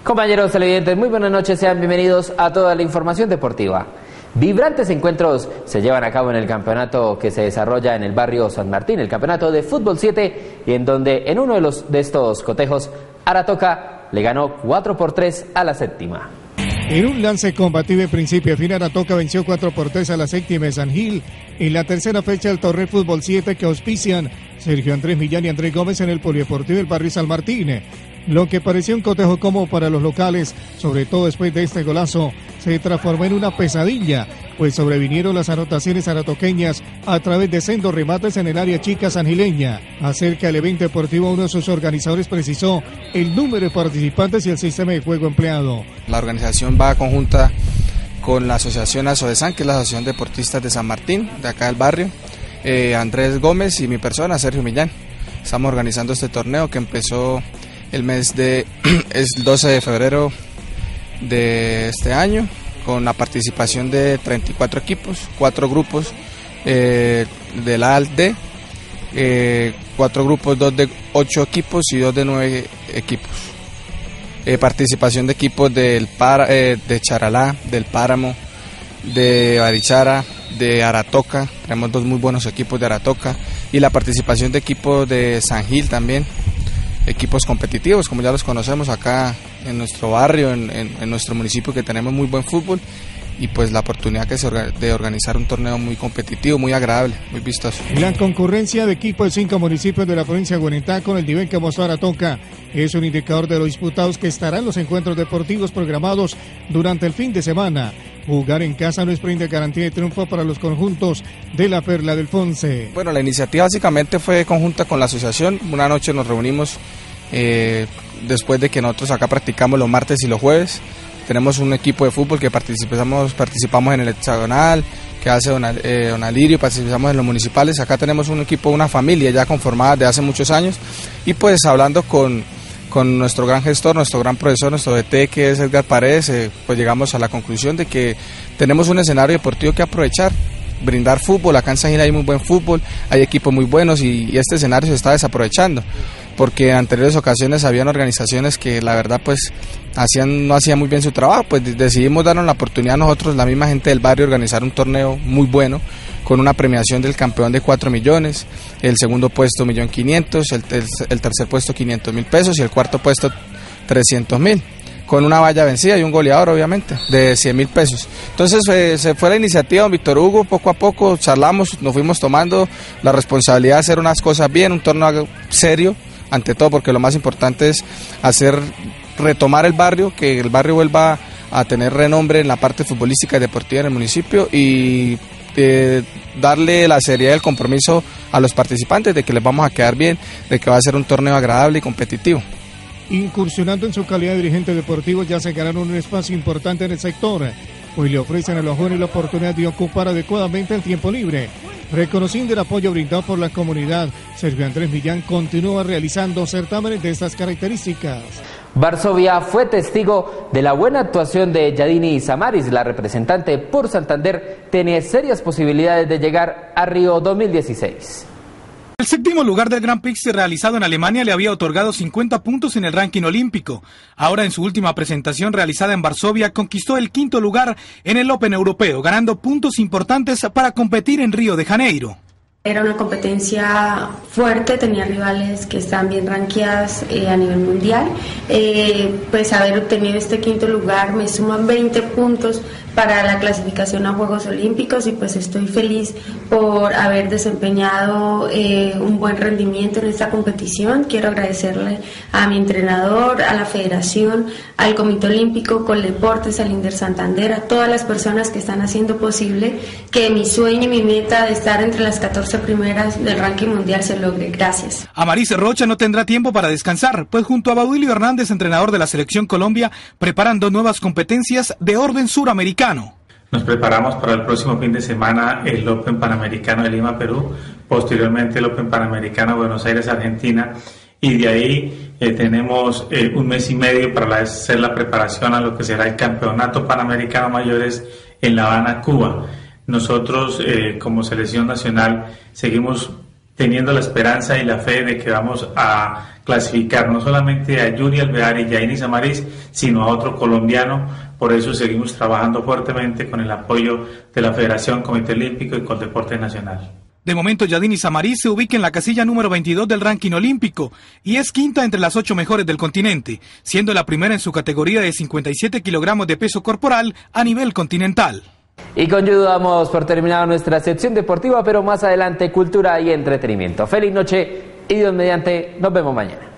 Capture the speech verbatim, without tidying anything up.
Compañeros televidentes, muy buenas noches, sean bienvenidos a toda la información deportiva. Vibrantes encuentros se llevan a cabo en el campeonato que se desarrolla en el barrio San Martín, el campeonato de fútbol siete, y en donde en uno de, los, de estos cotejos, Aratoca le ganó cuatro por tres a la séptima. En un lance combativo de principio a fin, Aratoca venció cuatro por tres a la séptima de San Gil en la tercera fecha del torneo Fútbol siete que auspician Sergio Andrés Millán y Andrés Gómez en el Polideportivo del barrio San Martín. Lo que parecía un cotejo cómodo para los locales, sobre todo después de este golazo, se transformó en una pesadilla, pues sobrevinieron las anotaciones aratoqueñas a través de sendos remates en el área chica sangileña. Acerca del evento deportivo, uno de sus organizadores precisó el número de participantes y el sistema de juego empleado. La organización va conjunta con la asociación ASODESAN, que es la Asociación de Deportistas de San Martín, de acá del barrio, eh, Andrés Gómez y mi persona, Sergio Millán. Estamos organizando este torneo que empezó el mes de es doce de febrero de este año, con la participación de treinta y cuatro equipos, cuatro grupos eh, del A al D, eh, cuatro grupos, dos de ocho equipos y dos de nueve equipos. Eh, participación de equipos del para, eh, de Charalá, del Páramo, de Barichara, de Aratoca. Tenemos dos muy buenos equipos de Aratoca, y la participación de equipos de San Gil también, equipos competitivos como ya los conocemos acá en nuestro barrio, en, en, en nuestro municipio, que tenemos muy buen fútbol, y pues la oportunidad que se orga, de organizar un torneo muy competitivo, muy agradable, muy vistoso. La concurrencia de equipos de cinco municipios de la provincia de Guarentá con el nivel que mostró Aratoca es un indicador de los disputados que estarán los encuentros deportivos programados durante el fin de semana. Jugar en casa no es prende garantía de triunfo para los conjuntos de la Perla del Fonce. Bueno, la iniciativa básicamente fue conjunta con la asociación. Una noche nos reunimos eh, después de que nosotros acá practicamos los martes y los jueves. Tenemos un equipo de fútbol que participamos, participamos en el hexagonal, que hace Don, eh, Don Alirio, participamos en los municipales. Acá tenemos un equipo, una familia ya conformada de hace muchos años, y pues hablando con, con nuestro gran gestor, nuestro gran profesor, nuestro D T, que es Edgar Paredes, eh, pues llegamos a la conclusión de que tenemos un escenario deportivo que aprovechar, brindar fútbol. Acá en San Gil hay muy buen fútbol, hay equipos muy buenos, y, y este escenario se está desaprovechando, porque en anteriores ocasiones habían organizaciones que la verdad pues hacían no hacían muy bien su trabajo. Pues decidimos darnos la oportunidad nosotros, la misma gente del barrio, organizar un torneo muy bueno, con una premiación del campeón de cuatro millones, el segundo puesto un millón quinientos, el, el, el tercer puesto quinientos mil pesos y el cuarto puesto trescientos mil, con una valla vencida y un goleador obviamente de cien mil pesos. Entonces eh, se fue la iniciativa, don Víctor Hugo, poco a poco charlamos, nos fuimos tomando la responsabilidad de hacer unas cosas bien, un torneo serio ante todo, porque lo más importante es hacer retomar el barrio, que el barrio vuelva a tener renombre en la parte futbolística y deportiva en el municipio, y eh, darle la seriedad y el compromiso a los participantes de que les vamos a quedar bien, de que va a ser un torneo agradable y competitivo. Incursionando en su calidad de dirigente deportivo, ya se ganaron un espacio importante en el sector, pues le ofrecen a los jóvenes la oportunidad de ocupar adecuadamente el tiempo libre. Reconociendo el apoyo brindado por la comunidad, Sergio Andrés Millán continúa realizando certámenes de estas características. Varsovia fue testigo de la buena actuación de Yadini Samaris. La representante por Santander tenía serias posibilidades de llegar a Río dos mil dieciséis. El séptimo lugar del Grand Prix realizado en Alemania le había otorgado cincuenta puntos en el ranking olímpico. Ahora, en su última presentación realizada en Varsovia, conquistó el quinto lugar en el Open europeo, ganando puntos importantes para competir en Río de Janeiro. Era una competencia fuerte, tenía rivales que están bien rankeadas eh, a nivel mundial. Eh, pues haber obtenido este quinto lugar me suman veinte puntos para la clasificación a Juegos Olímpicos, y pues estoy feliz por haber desempeñado eh, un buen rendimiento en esta competición. Quiero agradecerle a mi entrenador, a la federación, al Comité Olímpico, Coldeportes, al Inder Santander, a todas las personas que están haciendo posible que mi sueño y mi meta de estar entre las catorce primeras del ranking mundial se logre. Gracias. Amaris Rocha no tendrá tiempo para descansar, pues junto a Baudilio Hernández, entrenador de la Selección Colombia, preparan dos nuevas competencias de orden suramericano. Nos preparamos para el próximo fin de semana el Open Panamericano de Lima, Perú, posteriormente el Open Panamericano de Buenos Aires, Argentina, y de ahí eh, tenemos eh, un mes y medio para la, hacer la preparación a lo que será el Campeonato Panamericano Mayores en La Habana, Cuba. Nosotros, eh, como selección nacional, seguimos teniendo la esperanza y la fe de que vamos a clasificar no solamente a Yuri Alvear y Yaini Samariz, sino a otro colombiano. Por eso seguimos trabajando fuertemente con el apoyo de la Federación, Comité Olímpico y Coldeportes Nacional. De momento, Yadini Samariz se ubica en la casilla número veintidós del ranking olímpico y es quinta entre las ocho mejores del continente, siendo la primera en su categoría de cincuenta y siete kilogramos de peso corporal a nivel continental. Y con Judo damos por terminado nuestra sección deportiva, pero más adelante cultura y entretenimiento. Feliz noche y Dios mediante, nos vemos mañana.